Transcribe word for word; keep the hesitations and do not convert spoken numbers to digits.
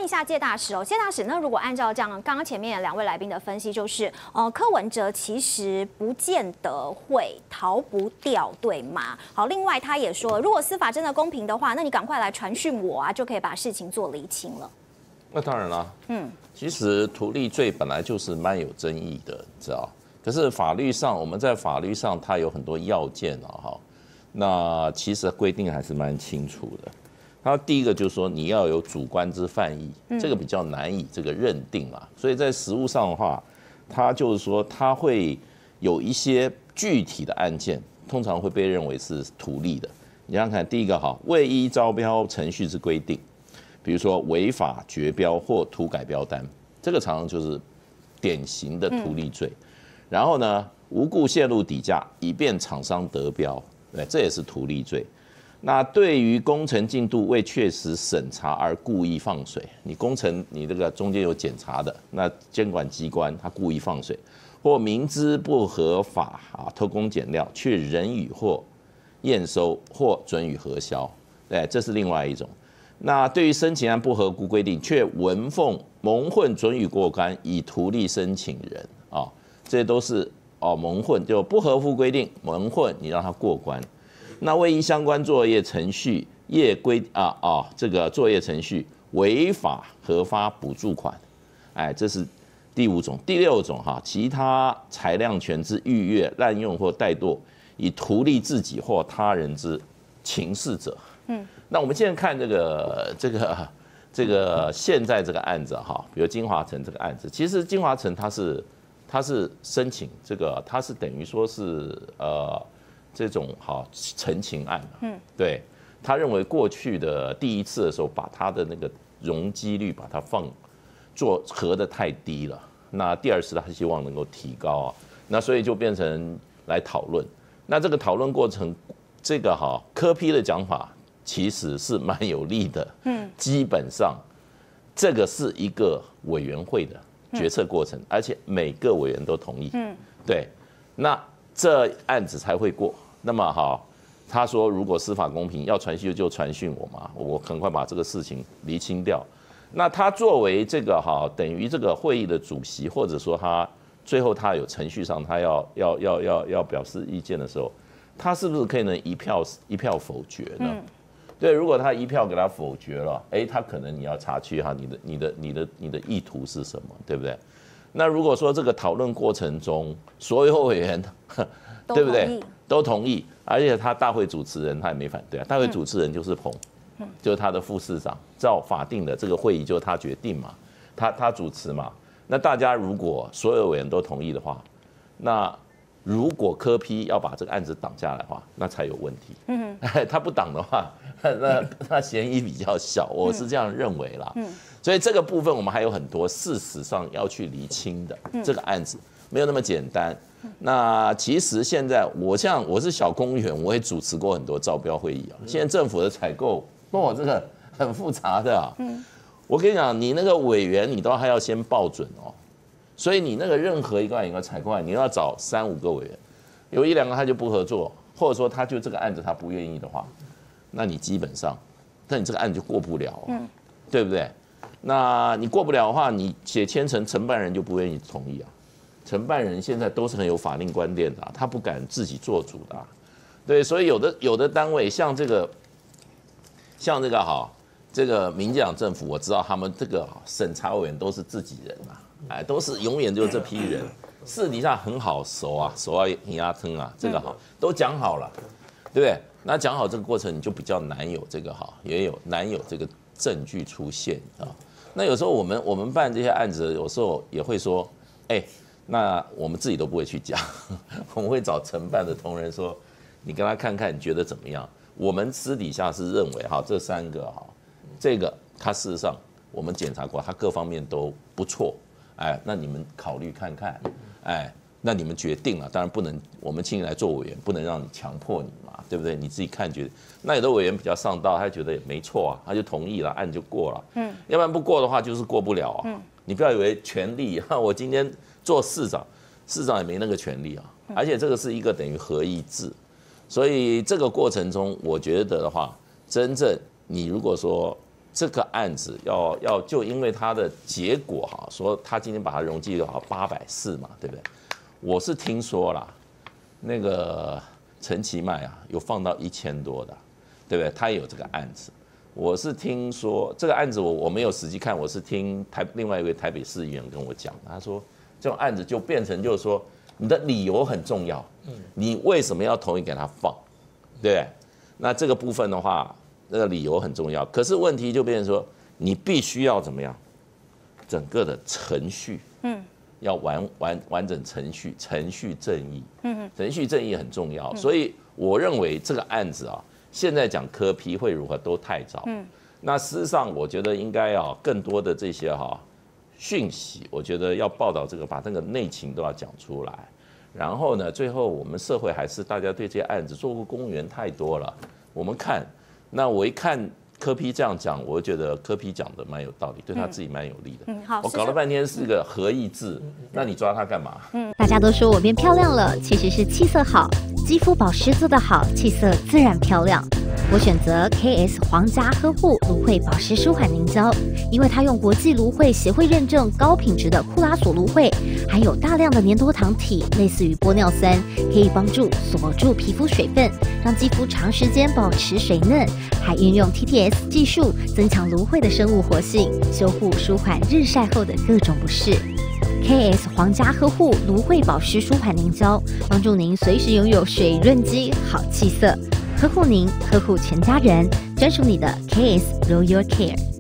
一下谢大使哦，谢大使，那如果按照这样刚刚前面两位来宾的分析，就是呃柯文哲其实不见得会逃不掉，对吗？好，另外他也说，如果司法真的公平的话，那你赶快来传讯我啊，就可以把事情做厘清了。 那当然啦，嗯，其实图利罪本来就是蛮有争议的，你知道？可是法律上，我们在法律上它有很多要件啊，哈，那其实规定还是蛮清楚的。它第一个就是说你要有主观之犯意，这个比较难以这个认定嘛，所以在实务上的话，它就是说它会有一些具体的案件，通常会被认为是图利的。你想想看，第一个哈，未依招标程序之规定，比如说违法绝标或涂改标单，这个常常就是典型的图利罪。然后呢，无故泄露底价以便厂商得标，对，这也是图利罪。那对于工程进度未确实审查而故意放水，你工程你这个中间有检查的，那监管机关他故意放水，或明知不合法啊偷工减料，却仍予或验收或准予核销，对，这是另外一种。那对于申请案不合乎规定，却文奉蒙混准予过关，以图利申请人啊，这些都是哦蒙混，就不合乎规定蒙混，你让他过关。那未依相关作业程序业规啊啊，这个作业程序违法核发补助款，哎，这是第五种。第六种哈，其他裁量权之逾越、滥用或怠惰，以图利自己或他人之情事者。嗯，那我们现在看这个这个这个现在这个案子哈，比如金华城这个案子，其实金华城它是它是申请这个，它是等于说是呃。这种好陈情案，嗯，对，他认为过去的第一次的时候，把他的那个容积率把它放做核的太低了，那第二次他希望能够提高啊，那所以就变成来讨论。那这个讨论过程，这个哈柯 P 的讲法其实是蛮有利的，嗯，基本上这个是一个委员会的决策过程，而且每个委员都同意，嗯，对，那这案子才会过。那么好，他说如果司法公平，要传讯就传讯我嘛，我很快把这个事情厘清掉。那他作为这个哈，等于这个会议的主席，或者说他最后他有程序上他要要要要要表示意见的时候，他是不是可以能一票一票否决呢？嗯、对，如果他一票给他否决了，哎，他可能你要查去哈，你的你的你的你的意图是什么，对不对？那如果说这个讨论过程中，所有委员对不对都同意，而且他大会主持人他也没反对啊，大会主持人就是彭，就是他的副市长，照法定的这个会议就是他决定嘛，他他主持嘛。那大家如果所有委员都同意的话，那如果柯 P 要把这个案子挡下来的话，那才有问题。嗯，他不挡的话，那那嫌疑比较小，我是这样认为啦。嗯，所以这个部分我们还有很多事实上要去厘清的，这个案子没有那么简单。那其实现在我像我是小公务员，我也主持过很多招标会议啊。现在政府的采购，哦，这个很复杂的啊。嗯，我跟你讲，你那个委员你都还要先报准哦，所以你那个任何一个案一个采购案，你要找三五个委员，有一两个他就不合作，或者说他就这个案子他不愿意的话，那你基本上，那你这个案子就过不了，嗯，对不对？那你过不了的话，你写签呈，承办人就不愿意同意啊。承办人现在都是很有法令观念的、啊，他不敢自己做主的、啊，对，所以有的有的单位像这个，像这个哈，这个民进党政府，我知道他们这个审查委员都是自己人啊，哎，都是永远就这批人，私底下很好熟啊，熟啊牙疼啊，这个好都讲好了，对不对？那讲好这个过程，你就比较难有这个哈，也有难有这个证据出现啊。那有时候我们我们办这些案子，有时候也会说，哎。那我们自己都不会去讲，我们会找承办的同仁说，你跟他看看，你觉得怎么样？我们私底下是认为哈，这三个哈，这个他事实上我们检查过，他各方面都不错，哎，那你们考虑看看，哎，那你们决定了，当然不能我们请你来做委员，不能让你强迫你嘛，对不对？你自己看觉得，那有的委员比较上道，他觉得也没错啊，他就同意了，案就过了，嗯，要不然不过的话就是过不了啊，嗯，你不要以为权利，我今天。做市长，市长也没那个权利啊，而且这个是一个等于合议制，所以这个过程中，我觉得的话，真正你如果说这个案子要要就因为它的结果哈，说他今天把它容积率好八百四嘛，对不对？我是听说啦，那个陈其迈啊，有放到一千多的，对不对？他也有这个案子。我是听说这个案子我我没有实际看，我是听台另外一位台北市议员跟我讲，他说这种案子就变成就是说你的理由很重要，你为什么要同意给他放，对不对？那这个部分的话。那个理由很重要，可是问题就变成说，你必须要怎么样，整个的程序，嗯，要完完完整程序，程序正义，嗯，程序正义很重要，所以我认为这个案子啊，现在讲柯 P 会如何都太早，嗯，那事实上我觉得应该啊，更多的这些哈讯息，我觉得要报道这个，把那个内情都要讲出来，然后呢，最后我们社会还是大家对这些案子做过公园太多了，我们看。那我一看柯 P 这样讲，我觉得柯 P 讲的蛮有道理，对他自己蛮有利的。嗯，好，我搞了半天是个合意字，那你抓他干嘛？ 嗯，大家都说我变漂亮了，其实是气色好，肌肤保湿做得好，气色自然漂亮。我选择 K S 皇家呵护芦荟保湿舒缓凝胶，因为它用国际芦荟协会认证高品质的库拉索芦荟，含有大量的粘多糖体，类似于玻尿酸，可以帮助锁住皮肤水分，让肌肤长时间保持水嫩，还运用 T T S 技术增强芦荟的生物活性，修护舒缓日晒后的各种不适。K S 皇家呵护芦荟保湿舒缓凝胶，帮助您随时拥有水润肌、好气色，呵护您，呵护全家人，专属你的 K S Royal Care。